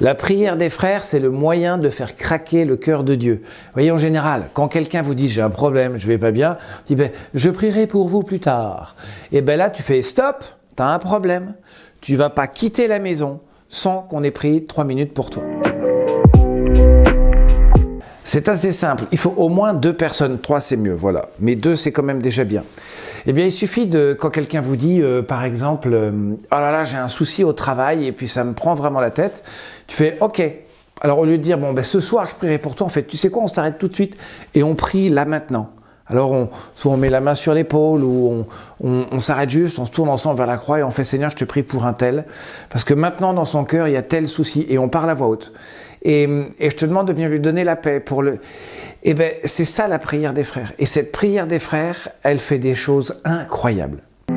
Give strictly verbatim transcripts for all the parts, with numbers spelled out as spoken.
La prière des frères, c'est le moyen de faire craquer le cœur de Dieu. Vous voyez, en général, quand quelqu'un vous dit « j'ai un problème, je vais pas bien », dit ben, « je prierai pour vous plus tard ». Et bien là, tu fais « stop, tu as un problème, tu vas pas quitter la maison sans qu'on ait pris trois minutes pour toi ». C'est assez simple, il faut au moins deux personnes, trois c'est mieux, voilà, mais deux c'est quand même déjà bien. Eh bien il suffit de, quand quelqu'un vous dit euh, par exemple, euh, oh là là j'ai un souci au travail et puis ça me prend vraiment la tête, tu fais ok, alors au lieu de dire bon ben ce soir je prierai pour toi, en fait tu sais quoi, on s'arrête tout de suite et on prie là maintenant. Alors on, soit on met la main sur l'épaule ou on, on, on s'arrête juste, on se tourne ensemble vers la croix et on fait Seigneur je te prie pour un tel, parce que maintenant dans son cœur il y a tel souci et on parle à voix haute. Et, et je te demande de venir lui donner la paix pour le... Eh bien, c'est ça la prière des frères. Et cette prière des frères, elle fait des choses incroyables.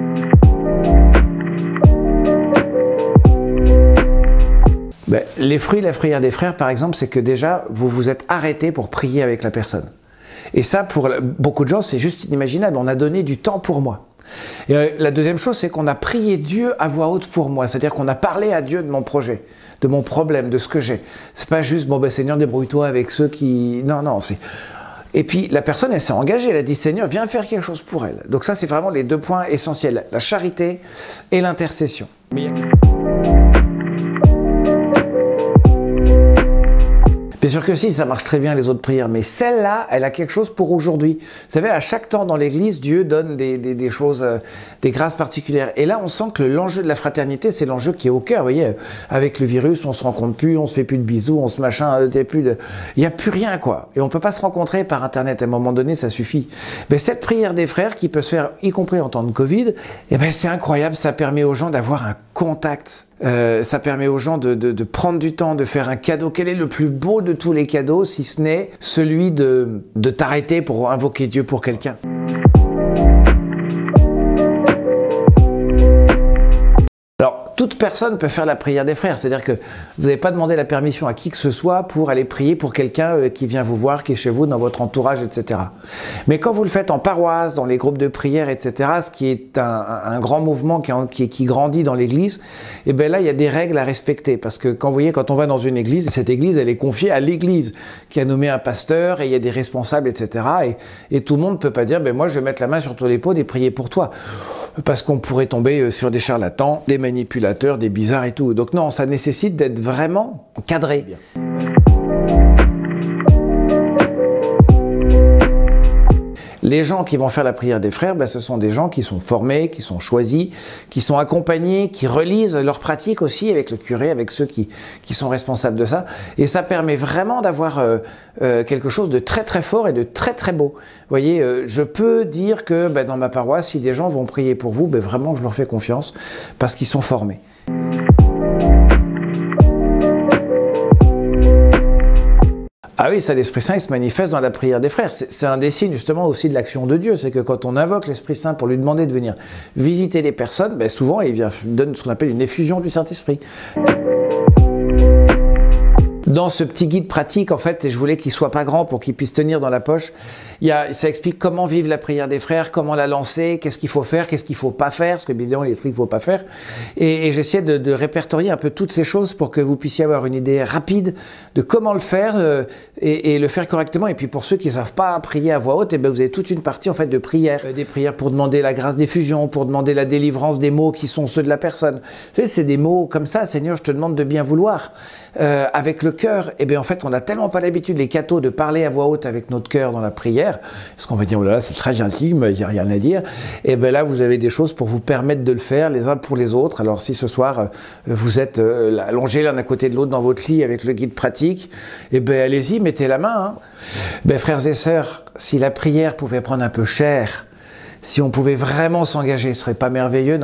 Ben, les fruits de la prière des frères, par exemple, c'est que déjà, vous vous êtes arrêté pour prier avec la personne. Et ça, pour beaucoup de gens, c'est juste inimaginable. On a donné du temps pour moi. Et la deuxième chose, c'est qu'on a prié Dieu à voix haute pour moi. C'est-à-dire qu'on a parlé à Dieu de mon projet, de mon problème, de ce que j'ai. C'est pas juste, bon ben Seigneur, débrouille-toi avec ceux qui... Non, non, c'est... Et puis la personne, elle s'est engagée, elle a dit, Seigneur, viens faire quelque chose pour elle. Donc ça, c'est vraiment les deux points essentiels, la charité et l'intercession. Mais il y a quelque... Bien sûr que si, ça marche très bien les autres prières, mais celle-là, elle a quelque chose pour aujourd'hui. Vous savez, à chaque temps dans l'église, Dieu donne des, des, des choses, euh, des grâces particulières. Et là, on sent que l'enjeu de la fraternité, c'est l'enjeu qui est au cœur. Vous voyez, avec le virus, on se rencontre plus, on se fait plus de bisous, on se machin, il n'y a plus de... Il n'y a plus rien, quoi. Et on peut pas se rencontrer par Internet. À un moment donné, ça suffit. Mais cette prière des frères, qui peut se faire, y compris en temps de Covid, eh ben, c'est incroyable. Ça permet aux gens d'avoir un contact. Euh, ça permet aux gens de, de, de prendre du temps, de faire un cadeau. Quel est le plus beau de tous les cadeaux, si ce n'est celui de, de t'arrêter pour invoquer Dieu pour quelqu'un? Alors, toute personne peut faire la prière des frères, c'est-à-dire que vous n'avez pas demandé la permission à qui que ce soit pour aller prier pour quelqu'un qui vient vous voir, qui est chez vous, dans votre entourage, et cetera. Mais quand vous le faites en paroisse, dans les groupes de prière, et cetera, ce qui est un, un grand mouvement qui, qui, qui grandit dans l'église, et bien là, il y a des règles à respecter. Parce que quand vous voyez, quand on va dans une église, cette église, elle est confiée à l'église, qui a nommé un pasteur, et il y a des responsables, et cetera. Et, et tout le monde ne peut pas dire, ben moi, je vais mettre la main sur ton épaule et prier pour toi. Parce qu'on pourrait tomber sur des charlatans, des manipulateurs, des bizarres et tout. Donc non, ça nécessite d'être vraiment cadré. Les gens qui vont faire la prière des frères, ben, ce sont des gens qui sont formés, qui sont choisis, qui sont accompagnés, qui relisent leurs pratiques aussi avec le curé, avec ceux qui, qui sont responsables de ça. Et ça permet vraiment d'avoir euh, euh, quelque chose de très très fort et de très très beau. Vous voyez, euh, je peux dire que ben, dans ma paroisse, si des gens vont prier pour vous, ben, vraiment je leur fais confiance parce qu'ils sont formés. Ah oui, ça, l'Esprit Saint, il se manifeste dans la prière des frères. C'est un des signes justement aussi de l'action de Dieu. C'est que quand on invoque l'Esprit Saint pour lui demander de venir visiter les personnes, ben souvent il vient, donne ce qu'on appelle une effusion du Saint-Esprit. Dans ce petit guide pratique, en fait, et je voulais qu'il soit pas grand pour qu'il puisse tenir dans la poche, il y a, ça explique comment vivre la prière des frères, comment la lancer, qu'est-ce qu'il faut faire, qu'est-ce qu'il faut pas faire, parce que évidemment il y a des trucs qu'il faut pas faire. Et, et j'essaie de, de répertorier un peu toutes ces choses pour que vous puissiez avoir une idée rapide de comment le faire euh, et, et le faire correctement. Et puis pour ceux qui ne savent pas prier à voix haute, et ben vous avez toute une partie en fait de prières, des prières pour demander la grâce d'effusion, pour demander la délivrance des mots qui sont ceux de la personne. Vous savez, c'est des mots comme ça, Seigneur, je te demande de bien vouloir, euh, avec le cœur. Et bien en fait, on n'a tellement pas l'habitude, les cathos, de parler à voix haute avec notre cœur dans la prière, parce qu'on va dire, oh là là, c'est très intime, il n'y a rien à dire. Et bien là, vous avez des choses pour vous permettre de le faire les uns pour les autres. Alors si ce soir, euh, vous êtes euh, allongés l'un à côté de l'autre dans votre lit avec le guide pratique, et bien allez-y, mettez la main. Hein. Ben, frères et sœurs, si la prière pouvait prendre un peu cher, si on pouvait vraiment s'engager, ce serait pas merveilleux, non ?